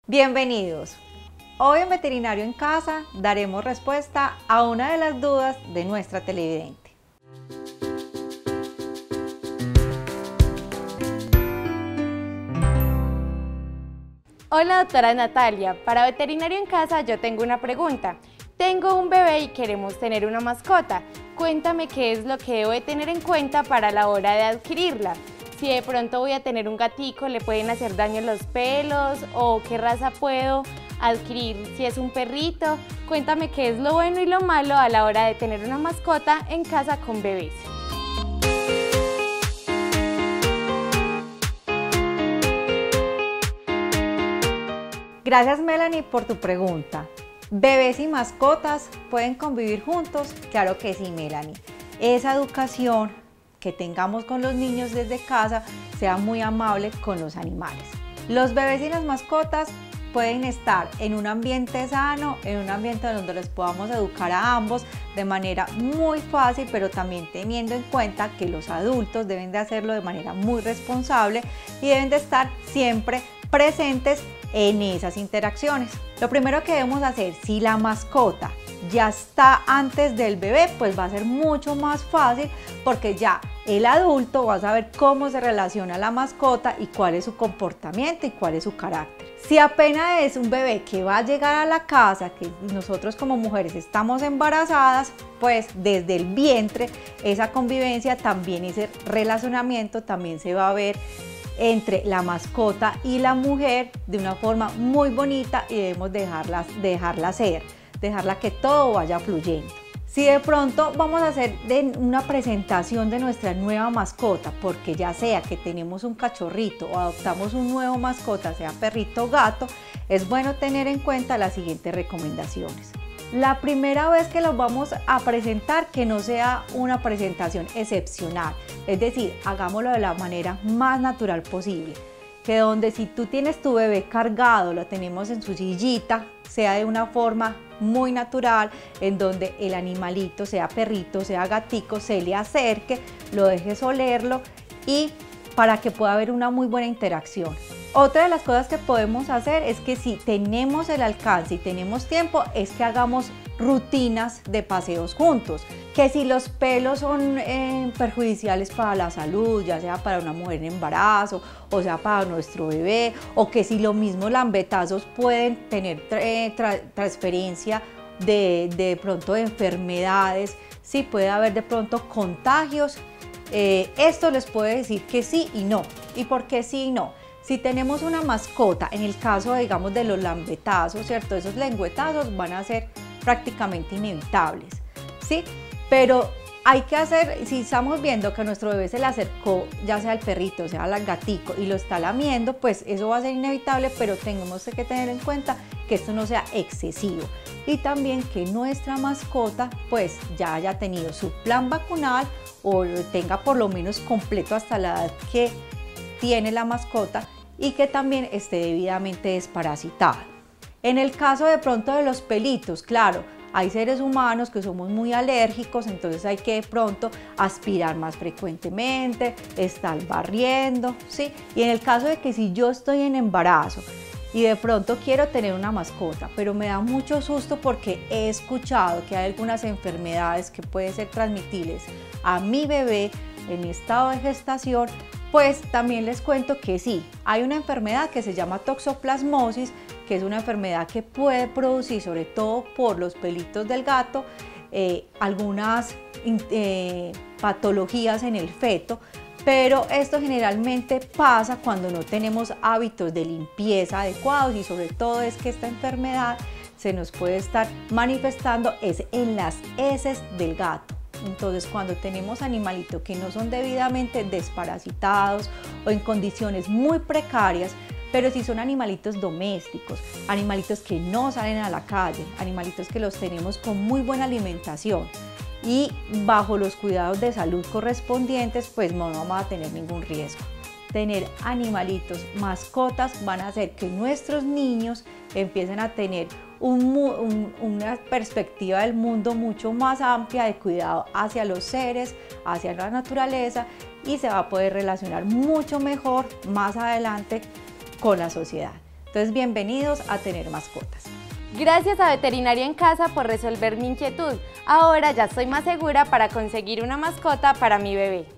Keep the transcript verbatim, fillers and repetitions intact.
Bienvenidos. Hoy en Veterinario en Casa daremos respuesta a una de las dudas de nuestra televidente. Hola doctora Natalia, para Veterinario en Casa yo tengo una pregunta. Tengo un bebé y queremos tener una mascota. Cuéntame qué es lo que debo de tener en cuenta para la hora de adquirirla. Si de pronto voy a tener un gatico, ¿le pueden hacer daño los pelos? ¿O qué raza puedo adquirir si es un perrito? Cuéntame qué es lo bueno y lo malo a la hora de tener una mascota en casa con bebés. Gracias Melanie por tu pregunta. ¿Bebés y mascotas pueden convivir juntos? Claro que sí, Melanie. Esa educación que tengamos con los niños desde casa sea muy amable con los animales. Los bebés y las mascotas pueden estar en un ambiente sano, en un ambiente donde les podamos educar a ambos de manera muy fácil, pero también teniendo en cuenta que los adultos deben de hacerlo de manera muy responsable y deben de estar siempre presentes en esas interacciones. Lo primero que debemos hacer, si la mascota ya está antes del bebé, pues va a ser mucho más fácil porque ya el adulto va a saber cómo se relaciona la mascota y cuál es su comportamiento y cuál es su carácter. Si apenas es un bebé que va a llegar a la casa, que nosotros como mujeres estamos embarazadas, pues desde el vientre esa convivencia también, ese relacionamiento también se va a ver entre la mascota y la mujer de una forma muy bonita y debemos dejarla, dejarla ser, dejarla que todo vaya fluyendo. Si de pronto vamos a hacer de una presentación de nuestra nueva mascota, porque ya sea que tenemos un cachorrito o adoptamos un nuevo mascota, sea perrito o gato, es bueno tener en cuenta las siguientes recomendaciones. La primera vez que los vamos a presentar, que no sea una presentación excepcional, es decir, hagámoslo de la manera más natural posible, que donde si tú tienes tu bebé cargado, lo tenemos en su sillita, sea de una forma muy natural, en donde el animalito, sea perrito, sea gatico, se le acerque, lo dejes olerlo y para que pueda haber una muy buena interacción. Otra de las cosas que podemos hacer es que si tenemos el alcance y tenemos tiempo, es que hagamos rutinas de paseos juntos. Que si los pelos son eh, perjudiciales para la salud, ya sea para una mujer en embarazo, o sea para nuestro bebé, o que si los mismos lambetazos pueden tener eh, tra transferencia de, de pronto de enfermedades, sí puede haber de pronto contagios, eh, esto les puede decir que sí y no. ¿Y por qué sí y no? Si tenemos una mascota, en el caso digamos de los lambetazos, ¿cierto? Esos lengüetazos van a ser prácticamente inevitables, ¿sí? Pero hay que hacer, si estamos viendo que a nuestro bebé se le acercó, ya sea el perrito, sea el gatico, y lo está lamiendo, pues eso va a ser inevitable, pero tenemos que tener en cuenta que esto no sea excesivo. Y también que nuestra mascota pues ya haya tenido su plan vacunal o lo tenga por lo menos completo hasta la edad que tiene la mascota y que también esté debidamente desparasitada. En el caso de pronto de los pelitos, claro, hay seres humanos que somos muy alérgicos, entonces hay que de pronto aspirar más frecuentemente, estar barriendo, ¿sí? Y en el caso de que si yo estoy en embarazo y de pronto quiero tener una mascota, pero me da mucho susto porque he escuchado que hay algunas enfermedades que pueden ser transmitibles a mi bebé en estado de gestación, pues también les cuento que sí, hay una enfermedad que se llama toxoplasmosis, que es una enfermedad que puede producir, sobre todo por los pelitos del gato, eh, algunas eh, patologías en el feto, pero esto generalmente pasa cuando no tenemos hábitos de limpieza adecuados y sobre todo es que esta enfermedad se nos puede estar manifestando es en las heces del gato. Entonces, cuando tenemos animalitos que no son debidamente desparasitados o en condiciones muy precarias, pero si son animalitos domésticos, animalitos que no salen a la calle, animalitos que los tenemos con muy buena alimentación y bajo los cuidados de salud correspondientes, pues no vamos a tener ningún riesgo. Tener animalitos, mascotas, van a hacer que nuestros niños empiecen a tener un, un, una perspectiva del mundo mucho más amplia de cuidado hacia los seres, hacia la naturaleza y se va a poder relacionar mucho mejor más adelante con la sociedad. Entonces, bienvenidos a Tener Mascotas. Gracias a Veterinario en Casa por resolver mi inquietud. Ahora ya estoy más segura para conseguir una mascota para mi bebé.